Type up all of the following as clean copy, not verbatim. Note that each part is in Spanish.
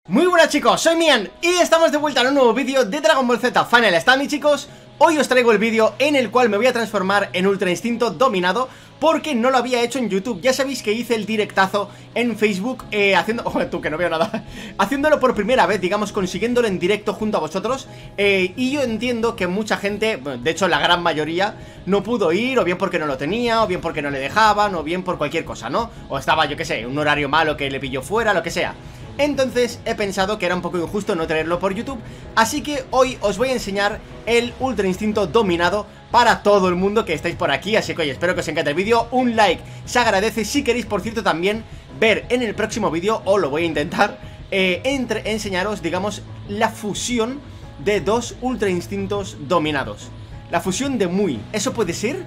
Muy buenas chicos, soy Mian y estamos de vuelta en un nuevo vídeo de Dragon Ball Z Final Stand. Chicos, hoy os traigo el vídeo en el cual me voy a transformar en Ultra Instinto Dominado, porque no lo había hecho en YouTube. Ya sabéis que hice el directazo en Facebook haciendo... Oh, tú que no veo nada. Haciéndolo por primera vez, digamos, consiguiéndolo en directo junto a vosotros. Y yo entiendo que mucha gente, de hecho la gran mayoría, no pudo ir, o bien porque no lo tenía, o bien porque no le dejaban, o bien por cualquier cosa, ¿no? O estaba, yo qué sé, un horario malo que le pilló fuera, lo que sea. Entonces he pensado que era un poco injusto no traerlo por YouTube, así que hoy os voy a enseñar el Ultra Instinto Dominado para todo el mundo que estáis por aquí. Así que oye, espero que os encante el vídeo, un like se agradece. Si queréis, por cierto, también ver en el próximo vídeo, o lo voy a intentar, enseñaros, digamos, la fusión de dos Ultra Instintos dominados. La fusión de Mui, ¿eso puede ser?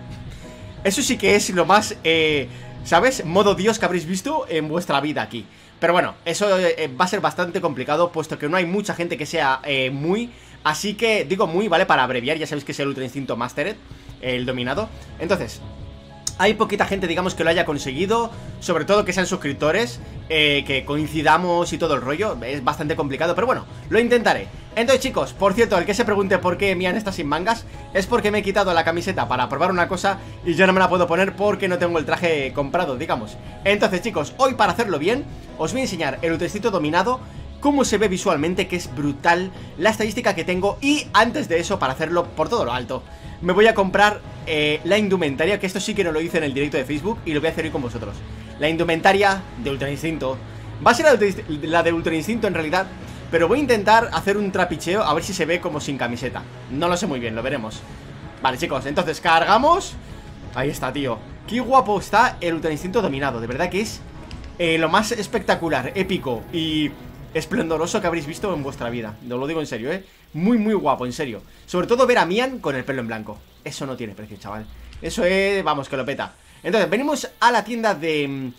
Eso sí que es lo más, ¿sabes? Modo Dios que habréis visto en vuestra vida aquí. Pero bueno, eso va a ser bastante complicado, puesto que no hay mucha gente que sea Mui. Así que digo Mui, ¿vale? Para abreviar, ya sabéis que es el Ultra Instinto Mastered, el dominado. Entonces, hay poquita gente, digamos, que lo haya conseguido, sobre todo que sean suscriptores, que coincidamos y todo el rollo. Es bastante complicado, pero bueno, lo intentaré. Entonces chicos, por cierto, el que se pregunte por qué Mian está sin mangas, es porque me he quitado la camiseta para probar una cosa y ya no me la puedo poner porque no tengo el traje comprado, digamos. Entonces chicos, hoy para hacerlo bien, os voy a enseñar el Ultra Instinto Dominado, cómo se ve visualmente, que es brutal, la estadística que tengo. Y antes de eso, para hacerlo por todo lo alto, me voy a comprar la indumentaria, que esto sí que no lo hice en el directo de Facebook y lo voy a hacer hoy con vosotros. La indumentaria de Ultra Instinto va a ser la de Ultra Instinto en realidad, pero voy a intentar hacer un trapicheo a ver si se ve como sin camiseta. No lo sé muy bien, lo veremos. Vale chicos, entonces cargamos. Ahí está, tío. Qué guapo está el Ultra Instinto Dominado. De verdad que es lo más espectacular, épico y esplendoroso que habréis visto en vuestra vida. No lo digo en serio, muy muy guapo, en serio. Sobre todo ver a Mian con el pelo en blanco. Eso no tiene precio, chaval. Eso es, vamos, que lo peta. Entonces, venimos a la tienda de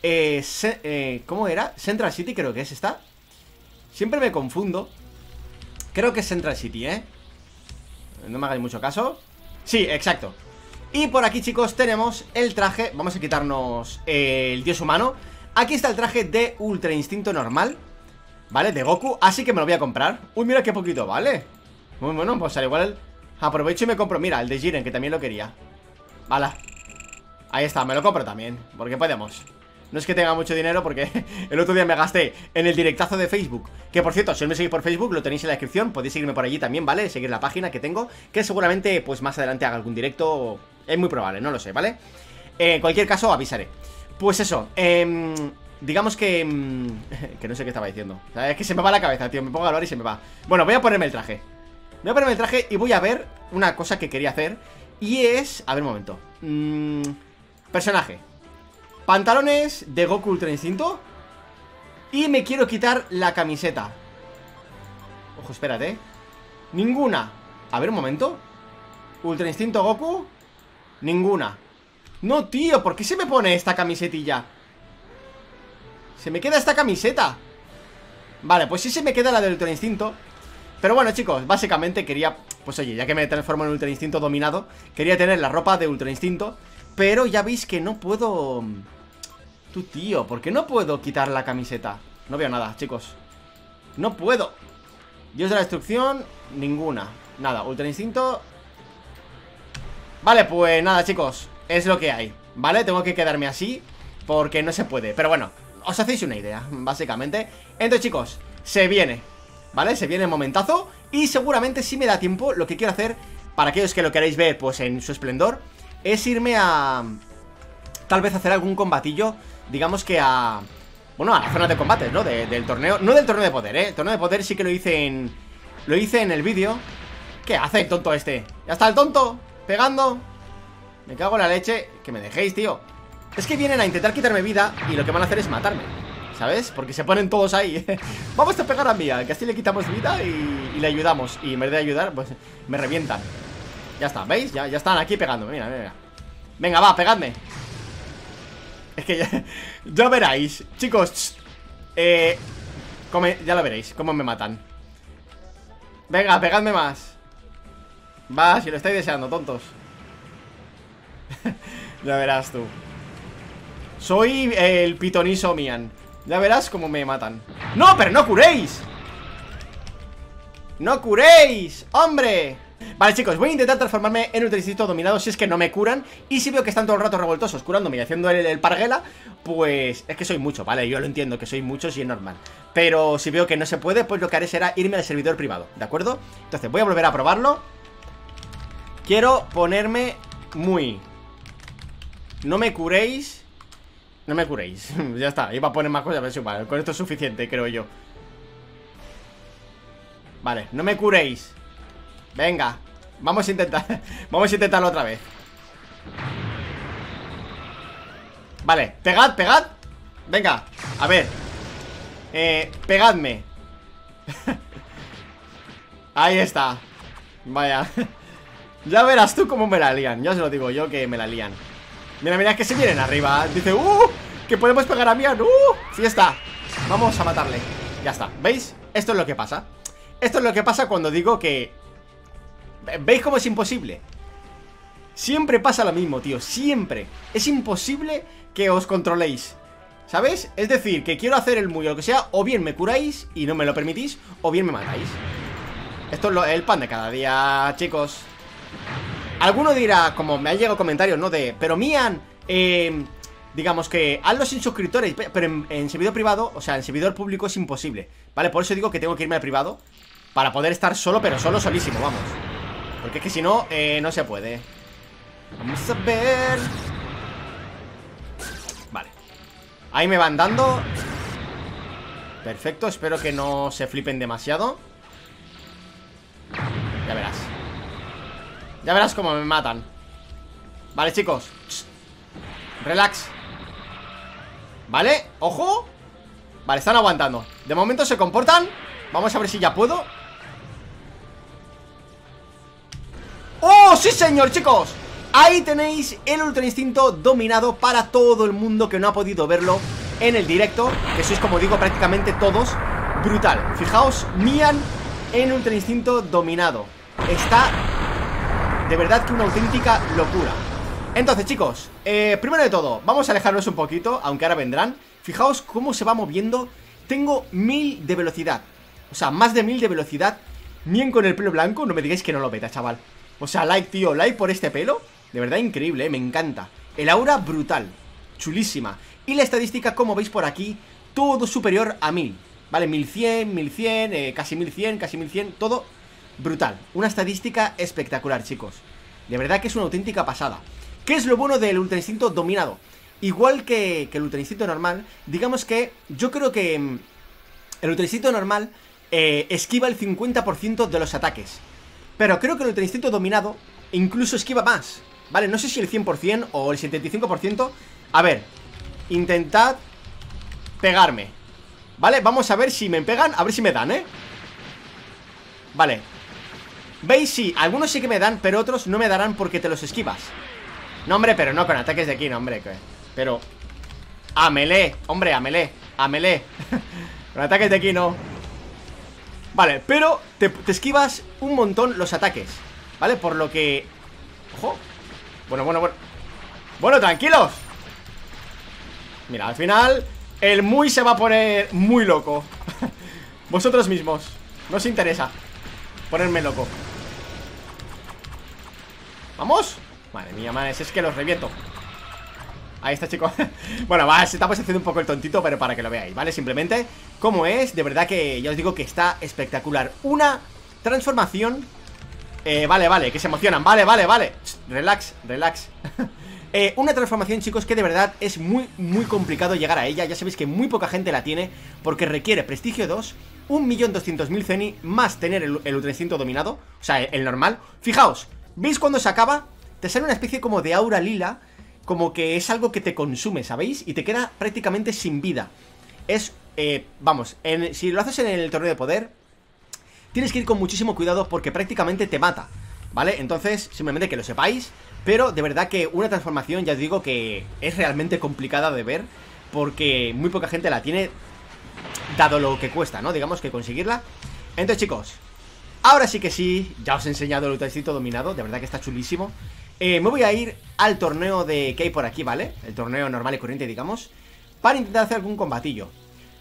¿cómo era? Central City creo que es esta. Siempre me confundo. Creo que es Central City, no me hagáis mucho caso. Sí, exacto. Y por aquí, chicos, tenemos el traje. Vamos a quitarnos el dios humano. Aquí está el traje de Ultra Instinto normal, ¿vale? De Goku, así que me lo voy a comprar. Uy, mira qué poquito, ¿vale? Muy bueno, pues al igual aprovecho y me compro, mira, el de Jiren, que también lo quería. Vale. Ahí está, me lo compro también, porque podemos. No es que tenga mucho dinero, porque el otro día me gasté en el directazo de Facebook. Que por cierto, si no me seguís por Facebook, lo tenéis en la descripción. Podéis seguirme por allí también, ¿vale? Seguir la página que tengo, que seguramente, pues más adelante haga algún directo. Es muy probable, no lo sé, ¿vale? En cualquier caso, avisaré. Pues eso, digamos que no sé qué estaba diciendo. O sea, es que se me va la cabeza, tío, me pongo a hablar y se me va. Bueno, voy a ponerme el traje. Voy a ponerme el traje y voy a ver una cosa que quería hacer. Y es, a ver un momento, personaje, pantalones de Goku Ultra Instinto. Y me quiero quitar la camiseta. Ojo, espérate. Ninguna. A ver un momento. Ultra Instinto Goku. Ninguna. No, tío, ¿por qué se me pone esta camisetilla? Se me queda esta camiseta. Vale, pues sí se me queda la del Ultra Instinto. Pero bueno, chicos, básicamente quería, pues oye, ya que me transformo en Ultra Instinto Dominado, quería tener la ropa de Ultra Instinto. Pero ya veis que no puedo. Tú, tío, ¿por qué no puedo quitar la camiseta? No veo nada, chicos. No puedo. Dios de la destrucción, ninguna. Nada, Ultra Instinto. Vale, pues nada, chicos, es lo que hay, ¿vale? Tengo que quedarme así porque no se puede. Pero bueno, os hacéis una idea, básicamente. Entonces, chicos, se viene, ¿vale? Se viene el momentazo. Y seguramente si me da tiempo, lo que quiero hacer, para aquellos que lo queréis ver, pues en su esplendor, es irme a... tal vez hacer algún combatillo, digamos que a... bueno, a la zona de combates, ¿no? Del torneo, no del torneo de poder, El torneo de poder sí que lo hice en... lo hice en el vídeo. ¿Qué hace el tonto este? ¿Ya está el tonto? Pegando. Me cago en la leche. Que me dejéis, tío. Es que vienen a intentar quitarme vida y lo que van a hacer es matarme, ¿sabes? Porque se ponen todos ahí. Vamos a pegar a Mia, que así le quitamos vida y le ayudamos. Y en vez de ayudar, pues me revientan. Ya está, ¿veis? Ya están aquí pegándome, mira, mira. Venga, va, pegadme. Es que ya veréis, chicos. Ya lo veréis, cómo me matan. Venga, pegadme más. Va, si lo estáis deseando, tontos. Ya verás tú. Soy el pitonizo Mian. Ya verás cómo me matan. ¡No, pero no curéis! ¡No curéis! ¡Hombre! Vale, chicos, voy a intentar transformarme en Ultra Instinto Dominado si es que no me curan. Y si veo que están todo el rato revoltosos curándome y haciendo el parguela, pues es que soy mucho, ¿vale? Yo lo entiendo, que soy muchos y es normal. Pero si veo que no se puede, pues lo que haré será irme al servidor privado, ¿de acuerdo? Entonces voy a volver a probarlo. Quiero ponerme muy... No me curéis. No me curéis. Ya está, iba a poner más cosas, pero vale, con esto es suficiente, creo yo. Vale, no me curéis. Venga, vamos a intentar. Vamos a intentarlo otra vez. Vale, pegad, pegad. Venga, a ver. Pegadme. Ahí está. Vaya. Ya verás tú cómo me la lían. Ya os lo digo yo que me la lían. Mira, mira que se vienen arriba. Dice, que podemos pegar a Mian. Fiesta. Vamos a matarle. Ya está, ¿veis? Esto es lo que pasa. Esto es lo que pasa cuando digo que... ¿Veis cómo es imposible? Siempre pasa lo mismo, tío, siempre. Es imposible que os controléis, ¿sabes? Es decir, que quiero hacer el muy o lo que sea. O bien me curáis y no me lo permitís, o bien me matáis. Esto es el pan de cada día, chicos. Alguno dirá, como me ha llegado comentarios, ¿no? Pero Mian, digamos que hazlo sin suscriptores. Pero en servidor privado, o sea, en servidor público es imposible, ¿vale? Por eso digo que tengo que irme al privado para poder estar solo, pero solo, solísimo, vamos. Porque es que si no, no se puede. Vamos a ver. Vale. Ahí me van dando. Perfecto, espero que no se flipen demasiado. Ya verás. Ya verás cómo me matan. Vale, chicos. Relax. Vale, ojo. Vale, están aguantando. De momento se comportan. Vamos a ver si ya puedo. ¡Oh, sí señor, chicos! Ahí tenéis el Ultra Instinto dominado para todo el mundo que no ha podido verlo en el directo, que sois, como digo, prácticamente todos. Brutal. Fijaos, Mian en Ultra Instinto dominado. Está de verdad que una auténtica locura. Entonces, chicos, primero de todo, vamos a alejarnos un poquito, aunque ahora vendrán. Fijaos cómo se va moviendo. Tengo 1000 de velocidad. O sea, más de 1000 de velocidad. Mian con el pelo blanco, no me digáis que no lo meta, chaval. O sea, like, tío, like por este pelo. De verdad increíble, me encanta. El aura brutal, chulísima. Y la estadística, como veis por aquí, todo superior a 1000. Vale, 1100, 1100, casi 1100, casi 1100. Todo brutal, una estadística espectacular, chicos. De verdad que es una auténtica pasada. ¿Qué es lo bueno del Ultra Instinto dominado? Igual que el Ultra Instinto normal, digamos que yo creo que el Ultra Instinto normal esquiva el 50% de los ataques. Pero creo que el Ultra Instinto dominado incluso esquiva más. Vale, no sé si el 100% o el 75%. A ver, intentad pegarme. Vale, vamos a ver si me pegan. A ver si me dan, Vale. ¿Veis? Sí, algunos sí que me dan, pero otros no me darán porque te los esquivas. No, hombre, pero no con ataques de aquí, no, hombre. Pero a melee, hombre, a melee. A melee. Con ataques de aquí no. Vale, pero te esquivas un montón los ataques, ¿vale? Por lo que... Ojo. Bueno. Bueno, tranquilos. Mira, al final el muy se va a poner muy loco. Vosotros mismos. No os interesa ponerme loco. ¿Vamos? Madre mía, madre, es que los reviento. Ahí está, chicos. Bueno, va, estamos haciendo un poco el tontito, pero para que lo veáis, ¿vale? Simplemente, como es, de verdad que ya os digo que está espectacular. Una transformación. Vale, que se emocionan. Vale. Relax. Una transformación, chicos, que de verdad es muy, muy complicado llegar a ella. Ya sabéis que muy poca gente la tiene, porque requiere prestigio 2, 1.200.000 Zenny, más tener el Ultra Instinto dominado. O sea, el normal. Fijaos, ¿veis cuando se acaba? Te sale una especie como de aura lila, como que es algo que te consume, ¿sabéis? Y te queda prácticamente sin vida. Es, vamos, si lo haces en el torneo de poder, tienes que ir con muchísimo cuidado porque prácticamente te mata, ¿vale? Entonces, simplemente que lo sepáis. Pero de verdad que una transformación, ya os digo que es realmente complicada de ver, porque muy poca gente la tiene, dado lo que cuesta, ¿no? Digamos que conseguirla. Entonces, chicos, ahora sí que sí, ya os he enseñado el Ultra Instinto dominado. De verdad que está chulísimo. Me voy a ir al torneo que hay por aquí, ¿vale? El torneo normal y corriente, digamos, para intentar hacer algún combatillo.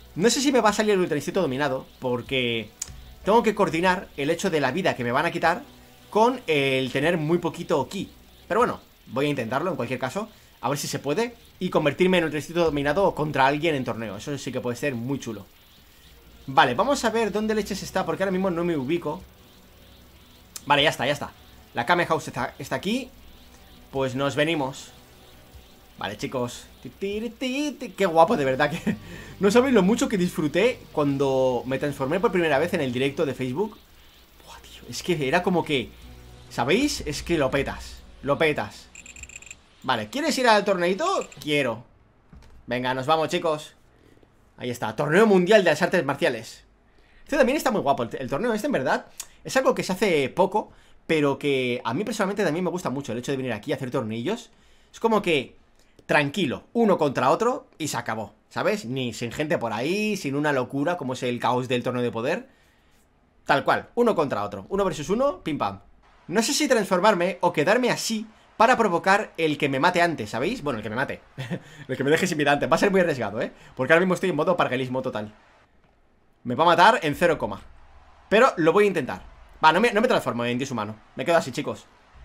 No sé si me va a salir el Ultra Instinto Dominado, porque tengo que coordinar el hecho de la vida que me van a quitar con el tener muy poquito ki. Pero bueno, voy a intentarlo en cualquier caso, a ver si se puede, y convertirme en Ultra Instinto Dominado contra alguien en torneo. Eso sí que puede ser muy chulo. Vale, vamos a ver dónde leches está, porque ahora mismo no me ubico. Vale, ya está, ya está. La Kame House está aquí. Pues nos venimos. Vale, chicos. Qué guapo, de verdad que... No sabéis lo mucho que disfruté cuando me transformé por primera vez en el directo de Facebook. Buah, tío, es que era como que... ¿Sabéis? Es que lo petas. Lo petas. Vale, ¿quieres ir al torneito? Quiero. Venga, nos vamos, chicos. Ahí está, Torneo Mundial de las Artes Marciales. Este también está muy guapo. El torneo este, en verdad, es algo que se hace poco, pero que a mí personalmente también me gusta mucho el hecho de venir aquí a hacer tornillos. Es como que... tranquilo, uno contra otro y se acabó, ¿sabes? Ni sin gente por ahí, sin una locura como es el caos del torneo de poder. Tal cual, uno contra otro, uno versus uno, pim pam. No sé si transformarme o quedarme así para provocar el que me mate antes, ¿sabéis? Bueno, el que me mate. El que me deje sin vida antes, va a ser muy arriesgado, ¿eh? Porque ahora mismo estoy en modo parguelismo total. Me va a matar en 0, pero lo voy a intentar. Va, no me transformo en dios humano. Me quedo así, chicos.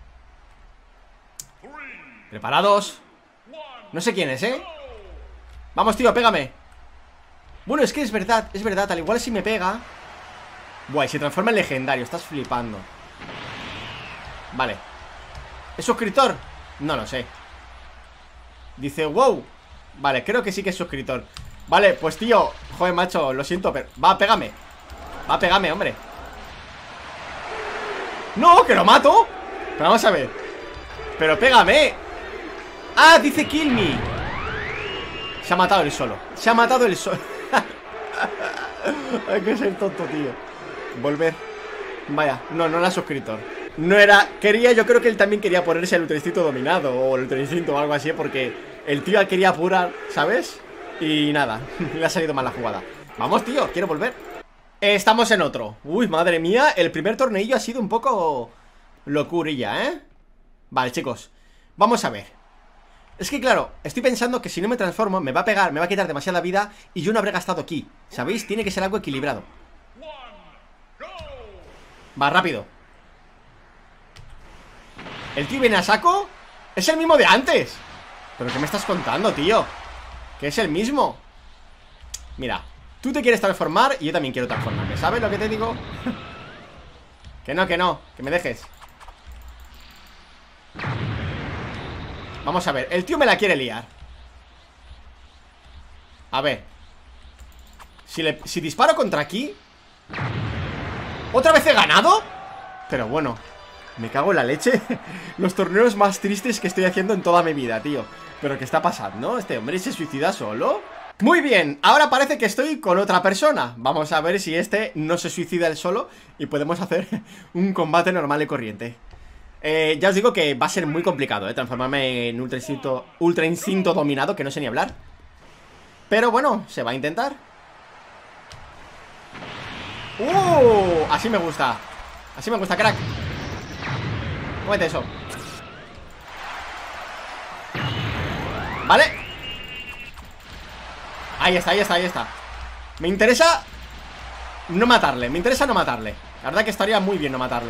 Preparados. No sé quién es, ¿eh? Vamos, tío, pégame. Bueno, es que es verdad, al igual si me pega... Buah, y se transforma en legendario, estás flipando. Vale. ¿Es suscriptor? No lo sé. Dice, wow. Vale, creo que sí que es suscriptor. Vale, pues tío, joder, macho, lo siento, pero... Va, pégame. Va, pégame, hombre. ¡No, que lo mato! Pero vamos a ver. Pero pégame. ¡Ah, dice kill me! Se ha matado él solo. Se ha matado él solo. Hay que ser tonto, tío. Volver. Vaya, no era suscriptor. No era... Quería, yo creo que él también quería ponerse el Ultra Instinto Dominado o el Ultra Instinto o algo así, porque el tío quería apurar, ¿sabes? Y nada, le ha salido mal la jugada. Vamos, tío, quiero volver. Estamos en otro. Uy, madre mía, el primer torneillo ha sido un poco... locurilla, ¿eh? Vale, chicos, vamos a ver. Es que claro, estoy pensando que si no me transformo me va a pegar, me va a quitar demasiada vida y yo no habré gastado ki, ¿sabéis? Tiene que ser algo equilibrado. Va, rápido. ¿El tío viene a saco? Es el mismo de antes. ¿Pero qué me estás contando, tío? Que es el mismo. Mira, tú te quieres transformar y yo también quiero transformarme, ¿sabes lo que te digo? Que no, que me dejes. Vamos a ver, el tío me la quiere liar. A ver. Si disparo contra aquí. ¿Otra vez he ganado? Pero bueno, me cago en la leche. Los torneos más tristes que estoy haciendo en toda mi vida, tío. ¿Pero qué está pasando? ¿Este hombre se suicida solo? Muy bien, ahora parece que estoy con otra persona. Vamos a ver si este no se suicida él solo y podemos hacer un combate normal y corriente. Ya os digo que va a ser muy complicado, transformarme en Ultra Instinto Dominado, que no sé ni hablar. Pero bueno, se va a intentar. Así me gusta. Así me gusta, crack. Cómete eso. Vale. Ahí está, ahí está, ahí está. Me interesa no matarle, me interesa no matarle. La verdad que estaría muy bien no matarle.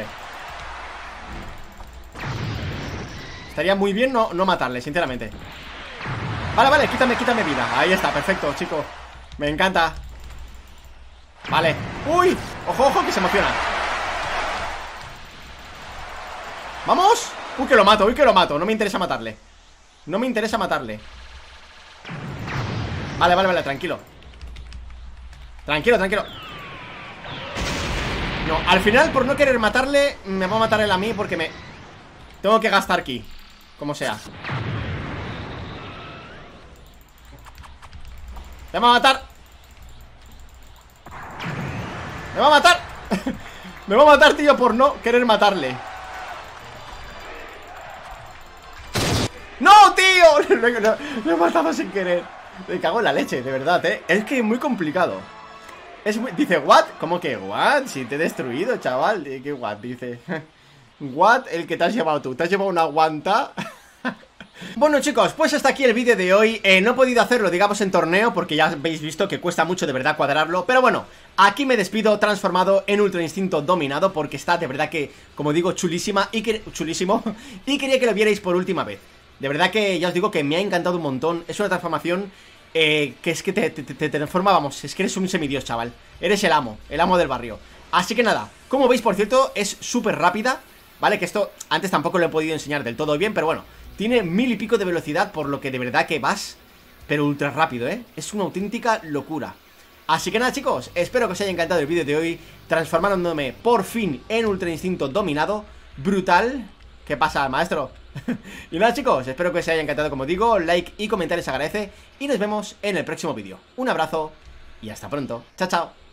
Estaría muy bien no matarle, sinceramente. Vale, vale, quítame vida. Ahí está, perfecto, chicos. Me encanta. Vale. ¡Uy! ¡Ojo, ojo, que se emociona! ¡Vamos! ¡Uy, que lo mato! ¡Uy, que lo mato! No me interesa matarle. No me interesa matarle. Vale, vale, vale, tranquilo. Tranquilo, tranquilo. No, al final, por no querer matarle, me va a matar él a mí porque me... tengo que gastar ki, como sea. ¡Me va a matar! ¡Me va a matar! Me va a matar, tío, por no querer matarle. ¡No, tío! Lo he matado sin querer. Me cago en la leche, de verdad, Es que es muy complicado. Dice, ¿what? ¿Cómo que what? Si te he destruido, chaval. ¿Qué what? Dice. What? El que te has llevado tú. ¿Te has llevado una guanta? Bueno chicos, pues hasta aquí el vídeo de hoy. No he podido hacerlo, digamos, en torneo, porque ya habéis visto que cuesta mucho de verdad cuadrarlo. Pero bueno, aquí me despido transformado en Ultra Instinto Dominado, porque está de verdad que, como digo, chulísima y chulísimo. Y quería que lo vierais por última vez. De verdad que ya os digo que me ha encantado un montón. Es una transformación que es que te transforma, vamos, es que eres un semidios, chaval. Eres el amo del barrio. Así que nada, como veis, por cierto, es súper rápida, ¿vale? Que esto antes tampoco lo he podido enseñar del todo bien, pero bueno, tiene 1000 y pico de velocidad, por lo que de verdad que vas, pero ultra rápido, ¿eh? Es una auténtica locura. Así que nada chicos, espero que os haya encantado el vídeo de hoy, transformándome por fin en Ultra Instinto Dominado. Brutal. ¿Qué pasa, maestro? Y nada chicos, espero que os haya encantado, como digo, like y comentarios se agradece. Y nos vemos en el próximo vídeo. Un abrazo y hasta pronto. Chao, chao.